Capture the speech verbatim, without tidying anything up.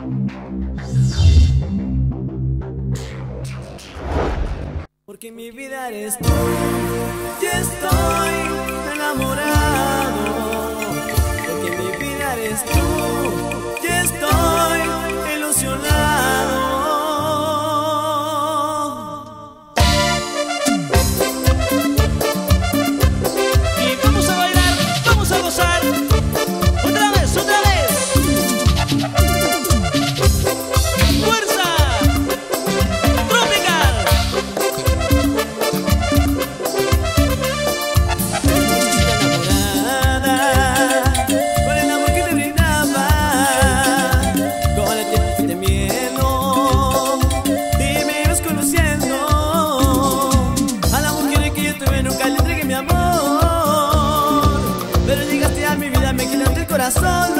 Porque mi vida eres tú, y estoy enamorado. Porque mi vida eres tú, y estoy ilusionado. Y vamos a bailar, vamos a gozar. Otra vez, otra vez. ¡Fuerza! ¡Tropical! Pero llegaste a mi vida, me quitaste el corazón.